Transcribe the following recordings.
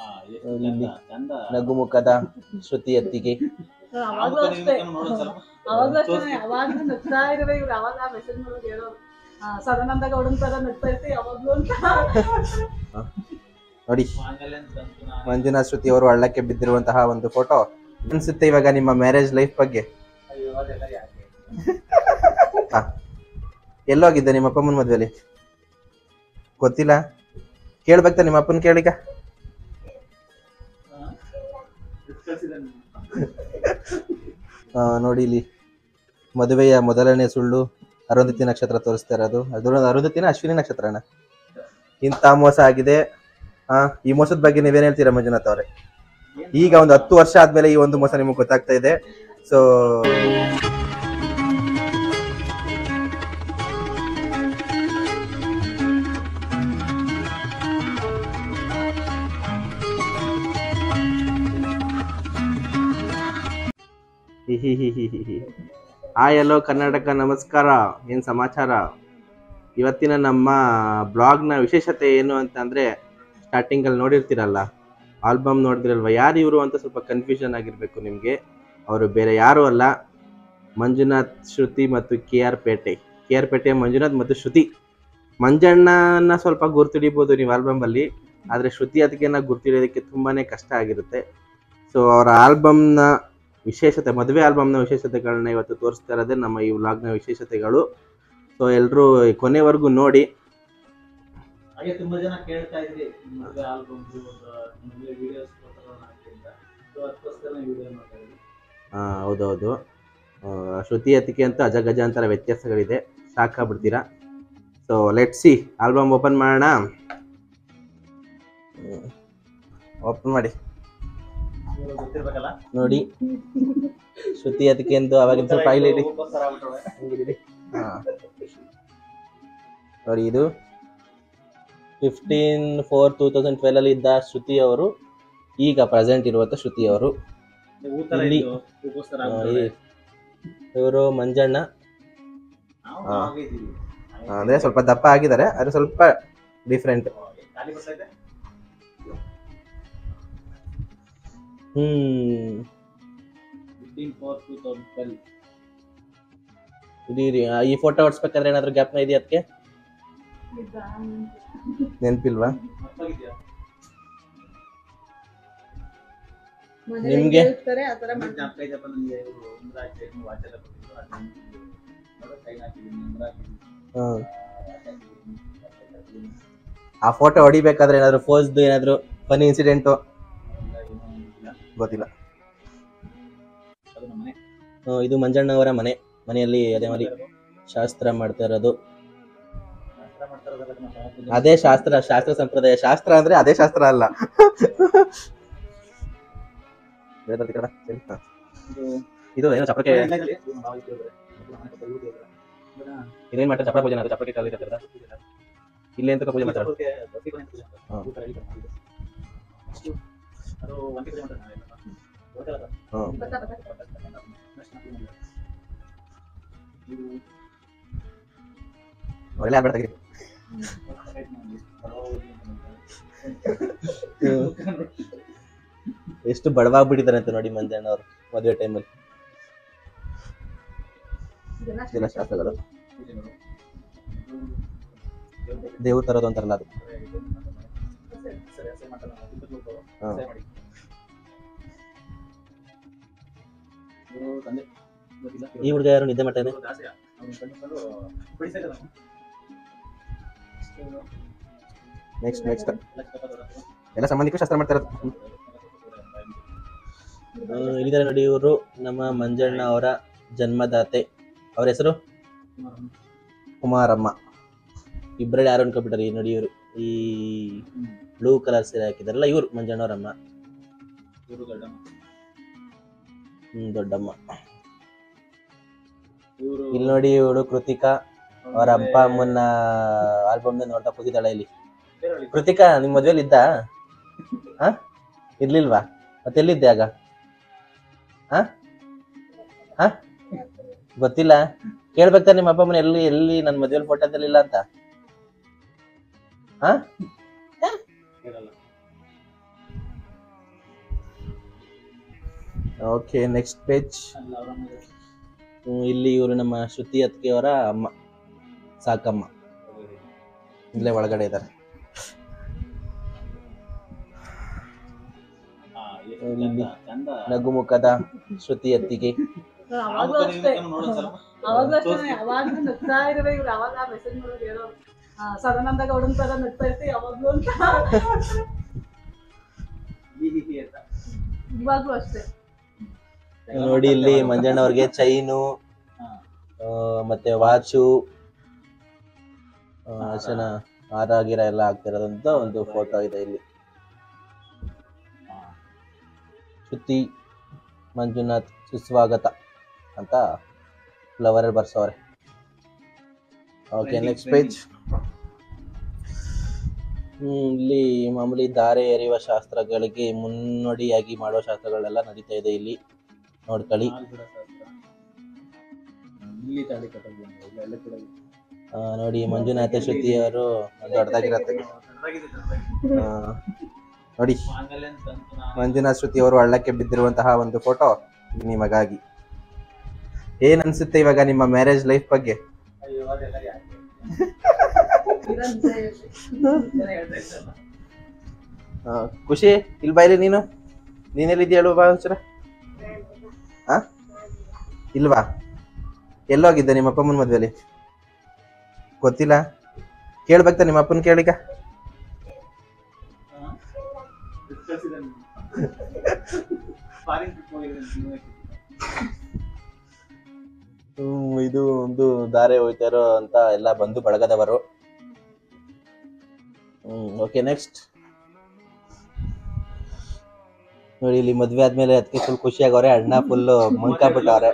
ಇಲ್ಲಿ ನಗುಮುಖದ ಶ್ರುತಿ ಅತ್ತಿಗೆ. ಅವಾಗ್ಲೂ ಅಷ್ಟೇ ಯಾವಾಗ್ಲೂ ನಗ್ತಾ ಇರುವೆ ಇವ್ರು. ಅವಾಗ ಮೆಸೇಜ್ ಮಾಡೋದು ಹೇಳೋರು ಸದಾನಂದ ಗೌಡನ್ ತರ ನಗ್ತಾ ಇರ್ತಿ ಯಾವಾಗ್ಲೂ ಅಂತ. ನೋಡಿ ಮಂಜುನಾಥ್ ಶ್ರುತಿ ಅವರು ಹಳ್ಳಕ್ಕೆ ಬಿದ್ದಿರುವಂತಹ ಒಂದು ಫೋಟೋ. ಅನ್ಸುತ್ತೆ ಇವಾಗ ನಿಮ್ಮ ಮ್ಯಾರೇಜ್ ಲೈಫ್ ಬಗ್ಗೆ? ಎಲ್ಲೋಗಿದ್ದೆ ನಿಮ್ಮ ಅಪ್ಪಮ್ಮನ ಮದ್ವೆಲಿ? ಗೊತ್ತಿಲ್ಲ, ಕೇಳ್ಬೇಕ ನಿಮ್ಮ ಅಪ್ಪನ ಕೇಳಿಕ. ನೋಡಿ ಇಲ್ಲಿ ಮದುವೆಯ ಮೊದಲನೇ ಸುಳ್ಳು ಅರುಂಧತಿ ನಕ್ಷತ್ರ ತೋರಿಸ್ತಾ ಇರೋದು. ಅದು ಅರುಂಧತಿನ ಅಶ್ವಿನಿ ನಕ್ಷತ್ರನ? ಇಂಥ ಮೋಸ ಆಗಿದೆ. ಈ ಮೋಸದ ಬಗ್ಗೆ ನೀವೇನ್ ಹೇಳ್ತೀರಾ ಮಂಜುನಾಥ್ ಅವರೇ? ಈಗ ಒಂದು 10 ವರ್ಷ ಆದ್ಮೇಲೆ ಈ ಒಂದು ಮೋಸ ನಿಮಗೆ ಗೊತ್ತಾಗ್ತಾ ಇದೆ. ಸೊ ಹಾಯ್ ಹಲೋ ಕರ್ನಾಟಕ, ನಮಸ್ಕಾರ. ಏನು ಸಮಾಚಾರ? ಇವತ್ತಿನ ನಮ್ಮ ಬ್ಲಾಗ್ನ ವಿಶೇಷತೆ ಏನು ಅಂತಂದರೆ, ಸ್ಟಾರ್ಟಿಂಗಲ್ಲಿ ನೋಡಿರ್ತೀರಲ್ಲ, ಆಲ್ಬಮ್ ನೋಡಿದ್ರಲ್ವ, ಯಾರು ಇವರು ಅಂತ ಸ್ವಲ್ಪ ಕನ್ಫ್ಯೂಷನ್ ಆಗಿರಬೇಕು ನಿಮಗೆ. ಅವರು ಬೇರೆ ಯಾರೂ ಅಲ್ಲ, ಮಂಜುನಾಥ್, ಶ್ರುತಿ ಮತ್ತು ಕೆ ಆರ್ ಪೇಟೆ ಮಂಜುನಾಥ್ ಮತ್ತು ಶ್ರುತಿ. ಮಂಜಣ್ಣನ ಸ್ವಲ್ಪ ಗುರ್ತಿಡಿಬೋದು ನೀವು ಆಲ್ಬಮಲ್ಲಿ, ಆದರೆ ಶ್ರುತಿ ಅದಕ್ಕೆನ ಗುರ್ತಿಡೋದಕ್ಕೆ ತುಂಬಾ ಕಷ್ಟ ಆಗಿರುತ್ತೆ. ಸೊ ಅವರ ಆಲ್ಬಮ್ನ ವಿಶೇಷತೆ, ಮದುವೆ ಆಲ್ಬಮ್ನ ವಿಶೇಷತೆಗಳನ್ನ ಇವತ್ತು ತೋರಿಸ್ತಾ ಇರೋದೇ ನಮ್ಮ ಈ ವ್ಲಾಗ್ನ ವಿಶೇಷತೆಗಳು. ಸೊ ಎಲ್ಲರೂ ಕೊನೆವರೆಗೂ ನೋಡಿ. ಹಾಗೆ ತುಂಬಾ ಜನ ಕೇಳ್ತಾ ಇದ್ರಿ ಮದುವೆ ಆಲ್ಬಮ್ ವಿಡಿಯೋಸ್ ಹೌದೌದು. ಶ್ರುತಿ ಅತ್ತಿಗೆ ಅಂತ ಅಜಗಜಾಂತರ ವ್ಯತ್ಯಾಸಗಳಿದೆ, ಸಾಕಾಗ್ಬಿಡ್ತೀರಾ. So let's see, album open ಮಾಡೋಣ. ಓಪನ್ ಮಾಡಿ ನೋಡಿ. ಶ್ರುತಿ ಅತ್ತಿಗೆ ಅಂತ ಅವಾಗಿನ ಸ್ವಲ್ಪ ಹೈಲೈಟ್ ನೋಡಿ. ಇದು 15/4/2012 ಅಲ್ಲಿ ಇದ್ದ ಶ್ರುತಿ ಅವರು, ಈಗ ಪ್ರೆಸೆಂಟ್ ಇರುವಂತ ಶ್ರುತಿ ಅವರು. ಇವರು ಮಂಜಣ್ಣ, ಅಂದ್ರೆ ಸ್ವಲ್ಪ ದಪ್ಪ ಆಗಿದ್ದಾರೆ, ಅದು ಸ್ವಲ್ಪ ಡಿಫ್ರೆಂಟ್. ಈ ಫೋಟೋ ಹೊಡ್ಸ್ಬೇಕಾದ್ರೆ ಏನಾದ್ರು ಗ್ಯಾಪ್ನ ಇದೆಯಾ ಅದಕ್ಕೆ? ನೆನಪಿಲ್ವಾ ನಿಮ್ಗೆ? ಆ ಫೋಟೋ ಹೊಡಿಬೇಕಾದ್ರೆ ಏನಾದ್ರು ಫೋಸ್ದು ಏನಾದ್ರು ಫನಿ ಇನ್ಸಿಡೆಂಟು ಗೊತ್ತಿಲ್ಲ. ಇದು ಮಂಜಣ್ಣ ಅವರ ಮನೆಯಲ್ಲಿ ಅದೇ ಮಾಡಿ ಶಾಸ್ತ್ರ ಮಾಡ್ತಾ ಇರೋದು. ಅದೇ ಶಾಸ್ತ್ರ ಸಂಪ್ರದಾಯ. ಶಾಸ್ತ್ರ ಅಂದ್ರೆ ಅದೇ ಶಾಸ್ತ್ರ ಅಲ್ಲ. ಇದು ಏನೋ ಚಪ್ರಕ್ಕೆ ಇದೇನ್ ಮಾಡ್ತಾರೆ? ಚಪ್ರ ಪೂಜೆ, ಚಪ್ರಕ್ಕೆ ಕಾಲ ಇಲ್ಲಿ ಅಂತ ಪೂಜೆ ಮಾಡ್ತಾರೆ. ಎಷ್ಟು ಬಡವಾಗ್ಬಿಟ್ಟಿದ್ದಾರೆ ಅಂತ ನೋಡಿ ಮಂಜಣ್ಣ ಅವರು ಮದುವೆ ಟೈಮಲ್ಲಿ. ಶಾಸ್ತ್ರಗಳು ದೇವ್ರ ತರೋದು ಅಂತಾರಲ್ಲ ಅದು. ಈ ಹುಡುಗ ಯಾರು ನಿದ್ದೆ ಮಾಡ್ತಾನೆ? ನೆಕ್ಸ್ಟ್ ಎಲ್ಲ ಸಂಬಂಧಿಕರು ಶಾಸ್ತ್ರ ಮಾಡ್ತಾ ಇರೋದು. ಇಲ್ಲಿದ್ದಾರೆ ನೋಡಿ, ಇವರು ನಮ್ಮ ಮಂಜಣ್ಣ ಅವರ ಜನ್ಮದಾತೆ. ಅವ್ರ ಹೆಸರು ಕುಮಾರಮ್ಮ. ಇಬ್ಬರಲ್ಲಿ ಯಾರು ಅನ್ಕೊಬಿಟ್ಟಾರೆ ನೋಡಿ. ಇವರು ಈ ಬ್ಲೂ ಕಲರ್ ಸೀರೆ ಹಾಕಿದಾರಲ್ಲ, ಇವ್ರು ಮಂಜಣ್ಣವರಮ್ಮ. ದೊಡ್ಡಮ್ಮ. ಇಲ್ಲಿ ನೋಡಿ, ಇವಳು ಕೃತಿಕಾ, ಅವರ ಅಪ್ಪ ಅಮ್ಮನ ಆಲ್ಬಮ್ ನೋಡ್ತಾ ಕೂತಿದ್ದಾಳೆ ಇಲ್ಲಿ. ಕೃತಿಕಾ, ನಿಮ್ ಮದ್ವೆಲಿ ಇದ್ದ? ಇರ್ಲಿಲ್ವಾ? ಮತ್ತೆಲ್ಲಿದ್ದೆ ಆಗ? ಗೊತ್ತಿಲ್ಲ. ಕೇಳ್ಬೇಕಾ ನಿಮ್ಮ ಅಪ್ಪ ಅಮ್ಮನ ಎಲ್ಲಿ ನನ್ನ ಮದ್ವೆಲಿ ಫೋಟೋದಲ್ಲಿ ಇಲ್ಲ ಅಂತ? Okay next page. ಅಲ್ಲಿ ಅವರ ಮನೆ. ಇಲ್ಲಿ ಇವರು ನಮ್ಮ ಶ್ರುತಿ ಅತ್ತಿಗೆಯವರ ಅಮ್ಮ, ಸಾಕಮ್ಮ, ಇಲ್ಲೇ ಒಳಗಡೆ ಇದ್ದಾರೆ. ಎಷ್ಟು ಇಲ್ಲಿ ಚಂದ ನಗುಮುಖದ ಶ್ರುತಿ ಅತ್ತಿಗೆ. ಅವಾಗ್ಲೂ ಅಷ್ಟೇ ಯಾವಾಗ್ಲೂ ನಗ್ತಾ ಇರೋದೇ ಇವ್ರು. ಅವಾಗ ಮೆಸೇಜ್ ಮಾಡೋದು ಹೇಳೋರು ಸದಾನಂದ ಗೌಡನ್ ತರ ನಗ್ತಾ ಇರ್ತೀವಿ ಯಾವಾಗ್ಲೂ ಅಂತ. ಇವಾಗ್ಲೂ ಅಷ್ಟೇ. ನೋಡಿ ಇಲ್ಲಿ ಮಂಜಣ್ಣ ಅವ್ರಿಗೆ ಚೈನು ಮತ್ತೆ ವಾಚು ಹಾರ ಗಿರ ಎಲ್ಲ ಆಗ್ತಿರೋದಂತ ಒಂದು ಫೋಟೋ ಇದೆ ಇಲ್ಲಿ. ಶ್ರುತಿ ಮಂಜುನಾಥ್ ಸುಸ್ವಾಗತ ಅಂತ ಫ್ಲವರ್ ಬರ್ಸವ್ರೆ. Okay next page. ಇಲ್ಲಿ ಮಾಮೂಲಿ ಧಾರೆ ಎರೆಯುವ ಶಾಸ್ತ್ರಗಳಿಗೆ ಮುನ್ನೋಡಿಯಾಗಿ ಮಾಡುವ ಶಾಸ್ತ್ರಗಳೆಲ್ಲ ನಡೀತಾ ಇದೆ ಇಲ್ಲಿ, ನೋಡ್ಕೊಳ್ಳಿ. ನೋಡಿ ಮಂಜುನಾಥ ಶ್ರುತಿ ಅವರು ದೊಡ್ಡದಾಗಿರತ್ತೆ ನೋಡಿ. ಮಂಜುನಾಥ್ ಶ್ರುತಿ ಅವರು ಹಳ್ಳಕ್ಕೆ ಬಿದ್ದಿರುವಂತಹ ಒಂದು ಫೋಟೋ ನಿಮಗಾಗಿ. ಏನ್ ಅನ್ಸುತ್ತೆ ಇವಾಗ ನಿಮ್ಮ ಮ್ಯಾರೇಜ್ ಲೈಫ್ ಬಗ್ಗೆ? ಖುಷಿ ಇಲ್ಲಿ ಬಾಯ್ಲಿ, ನೀನೆಲ್ಲಿದ್ಯ ಹೇಳು ಬಾ ಒಂಚೂರ. ಇಲ್ವಾ? ಎಲ್ಲೋಗಿದ್ದೆ ನಿಮ್ಮ ಅಪ್ಪಮ್ಮನ ಮದ್ವೆಲಿ? ಗೊತ್ತಿಲ್ಲ, ಕೇಳ್ಬೇಕ ನಿಮ್ಮ ಅಪ್ಪನ ಕೇಳಿಗ. ಇದು ಒಂದು ದಾರೆ ಹೋಯ್ತಾರೋ ಅಂತ ಎಲ್ಲ ಬಂದು ಬಳಗದವರು. Okay next. ನೋಡಿ ಇಲ್ಲಿ ಮದ್ವೆ ಆದ್ಮೇಲೆ ಅದಕ್ಕೆ ಫುಲ್ ಖುಷಿ ಆಗವ್ರೆ, ಅಣ್ಣ ಫುಲ್ ಮುಂಕಾಬಿಟ್ಟವ್ರೆ.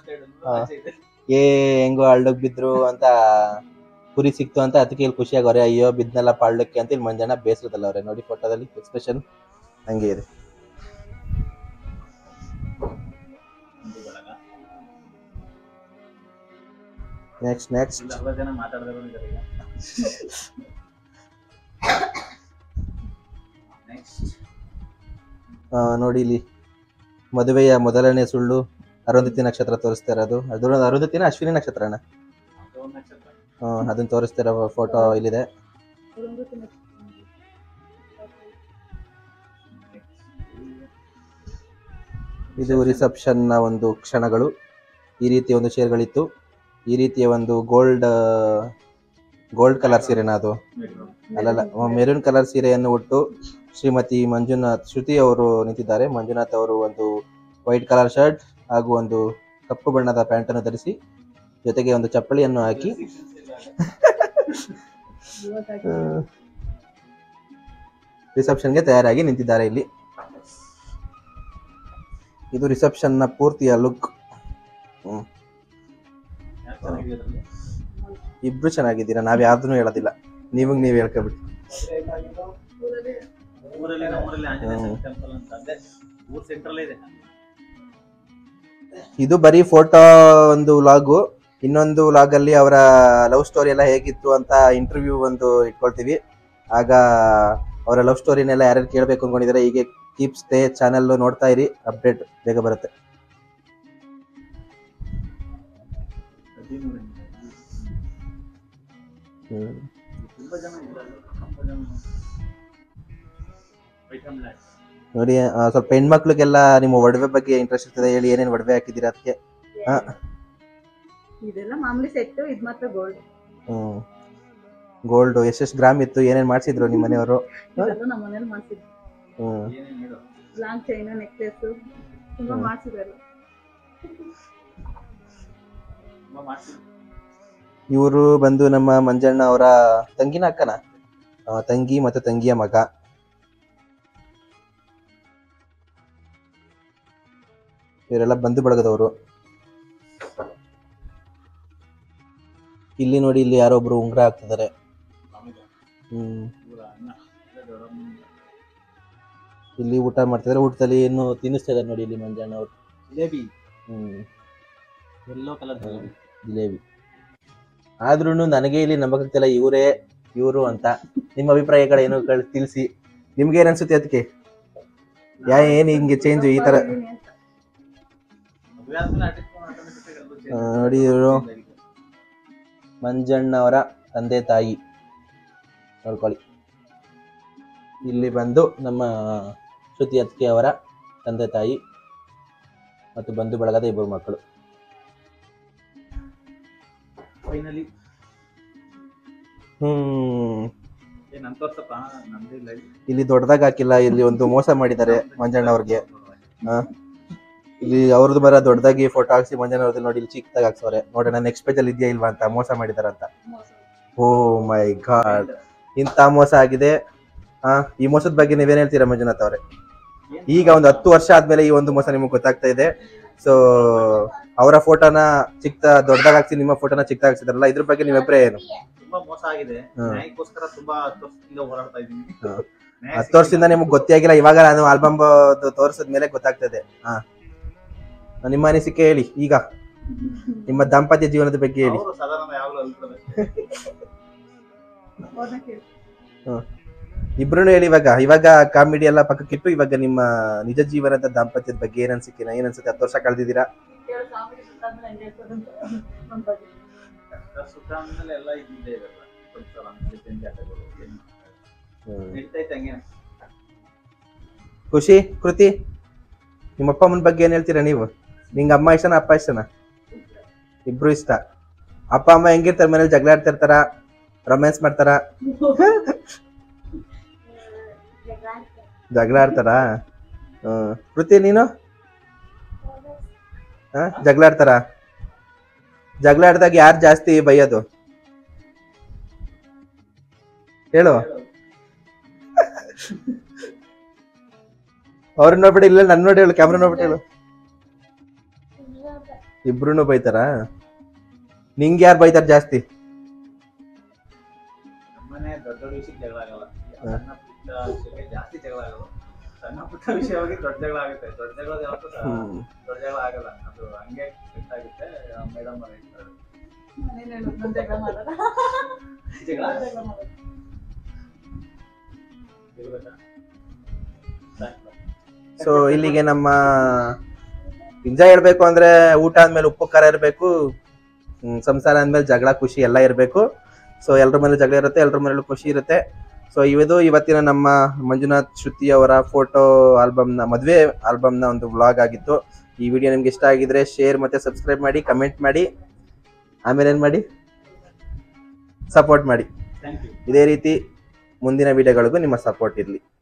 ಹೆಂಗೋ ಹಳ್ಳಕ್ ಬಿದ್ರು ಅಂತ ಕುರಿ ಸಿಕ್ತು ಅಂತ ಅದಕ್ಕೆ ಇಲ್ಲಿ ಖುಷಿ ಆಗವ್ರೆ. ಅಯ್ಯೋ ಬಿದ್ನಲ್ಲ ಪಾಳ್ಯಕ್ಕೆ ಅಂತ ಇಲ್ಲಿ ಮಂಜಣ್ಣ ಬೇಸರದಲ್ಲ ಅವ್ರೆ. ನೋಡಿ ಫೋಟೋದಲ್ಲಿ ಎಕ್ಸ್ಪ್ರೆಷನ್ ಹಂಗೆ ಇದೆ. ನೆಕ್ಸ್ಟ್ ನೋಡಿ ಇಲ್ಲಿ ಮದುವೆಯ ಮೊದಲನೇ ಸುಳ್ಳು ಅರುಂಧತಿ ನಕ್ಷತ್ರ ತೋರಿಸ್ತಾ ಇರೋದು. ಅದು ಅರುಂಧತಿನ ಅಶ್ವಿನಿ ನಕ್ಷತ್ರನ ಅದನ್ನ ತೋರಿಸ್ತಾ ಇರೋ ಫೋಟೋ ಇಲ್ಲಿದೆ. ಇದು ರಿಸೆಪ್ಷನ್ ನ ಒಂದು ಕ್ಷಣಗಳು. ಈ ರೀತಿಯ ಒಂದು ಚೇರ್ಗಳಿತ್ತು. ಈ ರೀತಿಯ ಒಂದು ಗೋಲ್ಡ್ ಕಲರ್ ಸೀರೆನ, ಅದು ಅಲ್ಲಲ್ಲ ಮೆರೂನ್ ಕಲರ್ ಸೀರೆಯನ್ನು ಉಟ್ಟು ಶ್ರೀಮತಿ ಮಂಜುನಾಥ್ ಶ್ರುತಿ ಅವರು ನಿಂತಿದ್ದಾರೆ. ಮಂಜುನಾಥ್ ಅವರು ಒಂದು ವೈಟ್ ಕಲರ್ ಶರ್ಟ್ ಹಾಗೂ ಒಂದು ಕಪ್ಪು ಬಣ್ಣದ ಪ್ಯಾಂಟ್ ಅನ್ನು ಧರಿಸಿ ಜೊತೆಗೆ ಒಂದು ಚಪ್ಪಲಿಯನ್ನು ಹಾಕಿ ರಿಸೆಪ್ಷನ್ಗೆ ತಯಾರಾಗಿ ನಿಂತಿದ್ದಾರೆ ಇಲ್ಲಿ. ಇದು ರಿಸೆಪ್ಷನ್ ನ ಪೂರ್ತಿಯ ಲುಕ್. ಇಬ್ರು ಚೆನ್ನಾಗಿದ್ದೀರಾ, ನಾವ್ ಯಾವ್ದನ್ನು ಹೇಳೋದಿಲ್ಲ, ನೀವ್ ಹೇಳ್ಕೊಬಿಡಿ. ಇದು ಬರೀ ಫೋಟೋ ಒಂದು ವ್ಲಾಗು. ಇನ್ನೊಂದು ವ್ಲಾಗ್ ಅಲ್ಲಿ ಅವರ ಲವ್ ಸ್ಟೋರಿ ಎಲ್ಲ ಹೇಗಿತ್ತು ಅಂತ ಇಂಟರ್ವ್ಯೂ ಒಂದು ಇಟ್ಕೊಳ್ತೀವಿ. ಆಗ ಅವರ ಲವ್ ಸ್ಟೋರಿನೆಲ್ಲ ಯಾರ್ಯಾರು ಕೇಳಬೇಕು ಅನ್ಕೊಂಡಿದ್ದಾರೆ ಹೀಗೆ ಕೀಪ್ ಸ್ಟೇ ಚಾನೆಲ್ ನೋಡ್ತಾ ಇರಿ, ಅಪ್ಡೇಟ್ ಬೇಗ ಬರುತ್ತೆ. ನೋಡಿ ಸ್ವಲ್ಪ ಹೆಣ್ಮಕ್ಳಿಗೆಲ್ಲ ನಿಮ್ಮ ಒಡವೆ ಬಗ್ಗೆ ಇಂಟ್ರೆಸ್ಟ್ ಇರ್ತದೆ, ಹೇಳಿ ಏನೇನ್ ಒಡವೆ ಹಾಕಿದ್ದೀರಾ ಅದಕ್ಕೆ? ಇದೆಲ್ಲ ಮಾಮೂಲಿ ಸೆಟ್, ಇದು ಮಾತ್ರ ಗೋಲ್ಡ್. ಗೋಲ್ಡ್ ಎಷ್ಟೆಷ್ಟು ಗ್ರಾಮ್ ಇತ್ತು, ಏನೇನ್ ಮಾಡ್ಸಿದ್ರು ನಿಮ್ಮ ಮನೆಯವರು? ನಮ್ಮ ಮನೇಲಿ ಮಾಡ್ಸಿದ್ರು. ಲಾಂಗ್ ಚೈನ್, ನೆಕ್ಲೆಸ್ ತುಂಬಾ ಮಾಡ್ಸಿದ್ರು. ಇವರು ಬಂದು ನಮ್ಮ ಮಂಜಣ್ಣ ಅವರ ತಂಗಿನ ಅಕ್ಕನ ತಂಗಿ ಮತ್ತೆ ತಂಗಿಯ ಮಗ. ಇವರೆಲ್ಲ ಬಂಧು ಬಳಗದವರು. ಇಲ್ಲಿ ನೋಡಿ, ಇಲ್ಲಿ ಯಾರೊಬ್ರು ಉಂಗ್ರ ಹಾಕ್ತಿದ್ದಾರೆ. ಇಲ್ಲಿ ಊಟ ಮಾಡ್ತಿದ್ದಾರೆ. ಊಟದಲ್ಲಿ ಏನು ತಿನ್ನಿಸ್ತಾ ಇದಾರೆ ನೋಡಿ ಇಲ್ಲಿ ಮಂಜಣ್ಣ ಅವರು. Jalebi, yellow colour jalebi. ಆದ್ರೂ ನನಗೆ ಇಲ್ಲಿ ನಂಬಕ್ಕಾಗ್ತಿಲ್ಲ ಇವರು ಅಂತ. ನಿಮ್ಮ ಅಭಿಪ್ರಾಯಗಳು ಏನು ತಿಳಿಸಿ. ನಿಮ್ಗೆ ಏನ್ ಅನ್ಸುತ್ತೆ ಅದಕ್ಕೆ? ಏನ್ ಹಿಂಗೆ ಚೇಂಜ್ ಈ ತರ? ಮದುವೆ ಆದ್ಮೇಲೆ ಆಟೋಮೆಟಿಕ್ ಎಲ್ಲರೂ change ನೋಡಿ ಇವರು ಆಗಿದೆ. ಮಂಜಣ್ಣವರ ತಂದೆ ತಾಯಿ ನೋಡ್ಕೊಳ್ಳಿ. ಇಲ್ಲಿ ಬಂದು ನಮ್ಮ ಶ್ರುತಿ ಅತ್ತಿಗೆ ಅವರ ತಂದೆ ತಾಯಿ ಮತ್ತು ಬಂಧು ಬಳಗದ ಇಬ್ಬರು ಮಕ್ಕಳು. ಫೈನಲಿ ಏನ್ ತೋರ್ಸಪ್ಪ ನಂದಿಲ್ಲ ಇಲ್ಲಿ ದೊಡ್ಡದಾಗ ಹಾಕಿಲ್ಲ, ಇಲ್ಲಿ ಒಂದು ಮೋಸ ಮಾಡಿದ್ದಾರೆ ಮಂಜಣ್ಣವ್ರಿಗೆ. ಇಲ್ಲಿ ಅವ್ರದ್ದು ಬರ ದೊಡ್ಡದಾಗಿ ಫೋಟೋ ಹಾಕ್ಸಿ ಮಂಜಣ್ಣವ್ರದ್ದು ನೋಡಿ ಇಲ್ಲಿ ಚಿಕ್ಕದಾಗಿ ಹಾಕ್ಸವ್ರೆ. ನೋಡೋಣ ನೆಕ್ಸ್ಟ್ ಪೇಜ್ ಅಲ್ಲಿ ಇದೆಯಾ ಇಲ್ವಾ ಅಂತ, ಮೋಸ ಮಾಡಿದಾರಂತ. ಓ ಮೈ ಗಾಡ್, ಇಂಥ ಮೋಸ ಆಗಿದೆ. ಈ ಮೋಸದ ಬಗ್ಗೆ ನೀವೇನ್ ಹೇಳ್ತೀರಾ ಮಂಜುನಾಥ್ ಅವ್ರೆ? ಈಗ ಒಂದು 10 ವರ್ಷ ಆದ್ಮೇಲೆ ಈ ಒಂದು ಮೋಸ ನಿಮ್ಗೆ ಗೊತ್ತಾಗ್ತಾ ಇದೆ. ಸೊ ಅವರ ಫೋಟೋನ ದೊಡ್ಡದಾಗ ಹಾಕ್ಸಿ, ನಿಮ್ಮ ಫೋಟೋನ ಚಿಕ್ಕದಾಗ ಹಾಕ್ಸಿದಾರಲ್ಲ, ಇದ್ರ ಬಗ್ಗೆ ನಿಮ್ಮ ಅಭಿಪ್ರಾಯ ಏನು? ತುಂಬಾ ಮೋಸ ಆಗಿದೆ. ನ್ಯಾಯಕ್ಕೋಸ್ಕರ ತುಂಬಾ 10 ವರ್ಷದಿಂದ ಹೋರಾಡ್ತಾ ಇದ್ದೀನಿ. 10 ವರ್ಷದಿಂದ ನಿಮ್ಗೆ ಗೊತ್ತೇ ಆಗಿಲ್ಲ, ಇವಾಗ ನಾನು ಆಲ್ಬಮ್ ತೋರಿಸಿದ್ಮೇಲೆ ಗೊತ್ತಾಗ್ತದೆ. ನಿಮ್ಮ ಅನಿಸಿಕೆ ಹೇಳಿ. ಈಗ ನಿಮ್ಮ ದಾಂಪತ್ಯ ಜೀವನದ ಬಗ್ಗೆ ಹೇಳಿ. ಅವರು ಸಾಧಾರಣ ಯಾವಾಗಲೂ ಅಲ್ತಾರೆ. ಇಬ್ರು ಹೇಳಿ. ಇವಾಗ ಕಾಮಿಡಿ ಎಲ್ಲ ಪಕ್ಕಕ್ಕಿಟ್ಟು ಇವಾಗ ನಿಮ್ಮ ನಿಜ ಜೀವನದ ದಾಂಪತ್ಯದ ಬಗ್ಗೆ ಏನ್ ಅನ್ಸುತ್ತೆ? 10 ವರ್ಷ ಕಳೆದಿದ್ದೀರಾ. ಸುಖ ಅಂದ್ಮೇಲೆ ಎಲ್ಲ ಇದ್ದಿದ್ದೇ ಇರಲ್ಲ. ಸ್ವಲ್ಪ ಚೇಂಜ್ ಆಗ್ತದೆ. ನಡೀತೈತೆ ಹಂಗೆ. ಖುಷಿ, ಕೃತಿ, ನಿಮ್ಮ ಅಪ್ಪ ಅಮ್ಮನ ಬಗ್ಗೆ ಏನ್ ಹೇಳ್ತೀರಾ ನೀವು? ನಿಂಗ ಅಮ್ಮ ಇಷ್ಟನಾ ಅಪ್ಪ ಇಷ್ಟನಾ? ಇಬ್ರು ಇಷ್ಟ. ಅಪ್ಪ ಅಮ್ಮ ಹೆಂಗಿರ್ತಾರ ಮನೇಲಿ? ಜಗಳ ಆಡ್ತಿರ್ತಾರ, ರೊಮ್ಯಾನ್ಸ್ ಮಾಡ್ತಾರ? ಜಗಳ ಆಡ್ತಾರ? ಕೃತಿ ನೀನು ಜಗಳ ಆಡ್ತಾರ? ಜಗಳ ಆಡ್ದಾಗ ಯಾರು ಜಾಸ್ತಿ ಬೈಯೋದು ಹೇಳು? ಅವ್ರನ್ನ ನೋಡ್ಬಿಟ್ಟು ಇಲ್ಲ ನನ್ನ ನೋಡಿ ಹೇಳು, ಕ್ಯಾಮ್ರಾ ನೋಡ್ಬಿಟ್ಟು ಹೇಳು. ಇಬ್ರು ಬೈತಾರ? ನಿಂಗೆ ಯಾರು ಬೈತಾರ ಜಾಸ್ತಿ? ನಮ್ಮನೆ ದೊಡ್ಡ ವಿಷಯಕ್ಕೆ ಜಗಳ ಆಗಲ್ಲ. ಸಣ್ಣ ಪುಟ್ಟ ವಿಷಯಕ್ಕೆ ಜಾಸ್ತಿ ಜಗಳ ಆಗಲ್ಲ. ಸಣ್ಣ ಪುಟ್ಟ ವಿಷಯವಾಗಿ ದೊಡ್ಡ ಜಗಳ ಆಗುತ್ತೆ. ದೊಡ್ಡ ಜಗಳ ಯಾವತ್ತೂ ದೊಡ್ಡ ಜಗಳ ಆಗಲ್ಲ. ಅದು ಹಂಗೆ ಸೆಟ್ ಆಗುತ್ತೆ. ಮೇಡಮ್ ಅವ್ರು ಹೇಳ್ತಾರೆ ಜಗಳ ಇರ್ಬೇಕಾ? ಸೊ ಇಲ್ಲಿಗೆ ನಮ್ಮ ನಿಜ ಹೇಳ್ಬೇಕು ಅಂದ್ರೆ ಊಟ ಆದ್ಮೇಲೆ ಉಪ್ಪು ಖಾರ ಇರಬೇಕು, ಸಂಸಾರ ಅಂದ್ಮೇಲೆ ಜಗಳ ಖುಷಿ ಎಲ್ಲ ಇರಬೇಕು. ಸೊ ಎಲ್ರ ಮೇಲೆ ಜಗಳ ಇರುತ್ತೆ, ಎಲ್ರ ಮೇಲೂ ಖುಷಿ ಇರುತ್ತೆ. ಸೊ ಇವತ್ತಿನ ನಮ್ಮ ಮಂಜುನಾಥ್ ಶ್ರುತಿ ಅವರ ಫೋಟೋ ಆಲ್ಬಮ್ನ, ಮದುವೆ ಆಲ್ಬಮ್ನ ಒಂದು ವ್ಲಾಗ್ ಆಗಿತ್ತು. ಈ ವಿಡಿಯೋ ನಿಮ್ಗೆ ಇಷ್ಟ ಆಗಿದ್ರೆ ಶೇರ್ ಮತ್ತೆ ಸಬ್ಸ್ಕ್ರೈಬ್ ಮಾಡಿ, ಕಮೆಂಟ್ ಮಾಡಿ, ಆಮೇಲೆ ಏನು ಮಾಡಿ, ಸಪೋರ್ಟ್ ಮಾಡಿ. ಇದೇ ರೀತಿ ಮುಂದಿನ ವಿಡಿಯೋಗಳಿಗೂ ನಿಮ್ಮ ಸಪೋರ್ಟ್ ಇರಲಿ.